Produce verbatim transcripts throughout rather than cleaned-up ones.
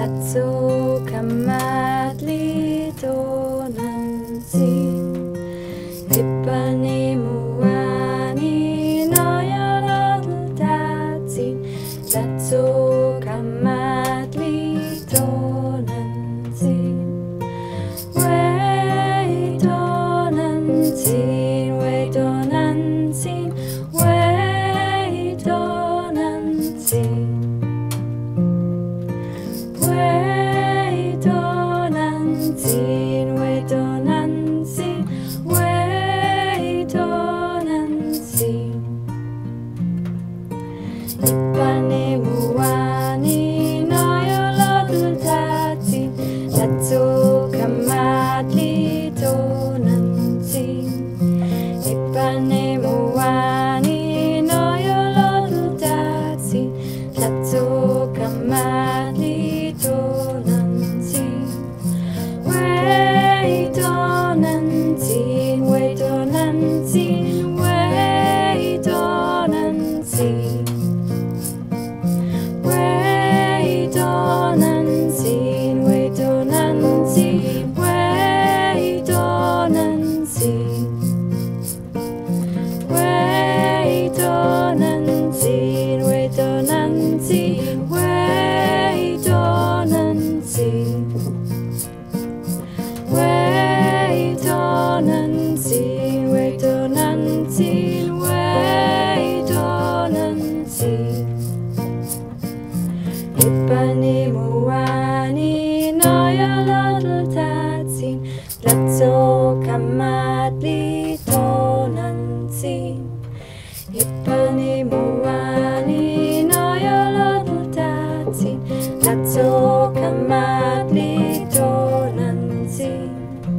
TLAZOKAMATLI Tonantzin IPALNEMOHUANI NOYOLOTL TATZIN TLAZOKAMATLI Tonantzin Huey Tonantzin Huey Tonantzin Huey Tonantzin Huey Tonantzin Huey Tonantzin Huey Tonantzin IPALNEMOHUANI NOYOLOTL TATZIN TLAZOKAMATLI Tonantzin IPALNEMOHUANI NOYOLOTL TATZIN TLAZOKAMATLI Tonantzin Huey Tonantzin Huey Tonantzin Huey Tonantzin Huey Tonantzin Huey Tonantzin Huey Tonantzin Huey Tonantzin Huey Tonantzin Huey Tonantzin Huey Tonantzin Huey Tonantzin Huey Tonantzin IPALNEMOHUANI NOYOLOTL TATZIN TLAZOKAMATLI Tonantzin IPALNEMOHUANI NOYOLOTL TATZIN TLAZOKAMATLI Tonantzin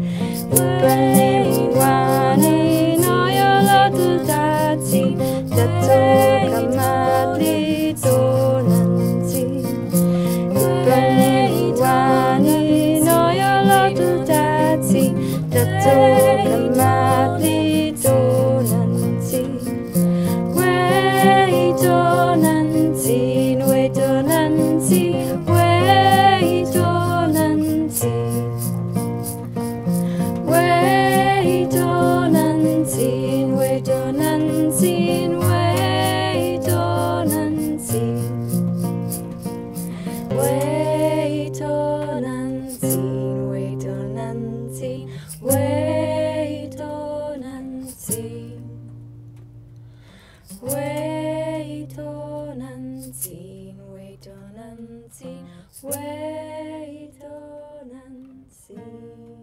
IPALNEMOHUANI NOYOLOTL TATZIN TLAZOKAMATLI Tonantzin IPALNEMOHUANI NOYOLOTL TATZIN TLAZOKAMATLI Tonantzin Huey Tonantzin Huey Tonantzin Huey Tonantzin Huey Tonantzin Huey Tonantzin Huey Tonantzin Huey Tonantzin Huey Tonantzin Huey Tonantzin Huey Tonantzin Huey Tonantzin Huey Tonantzin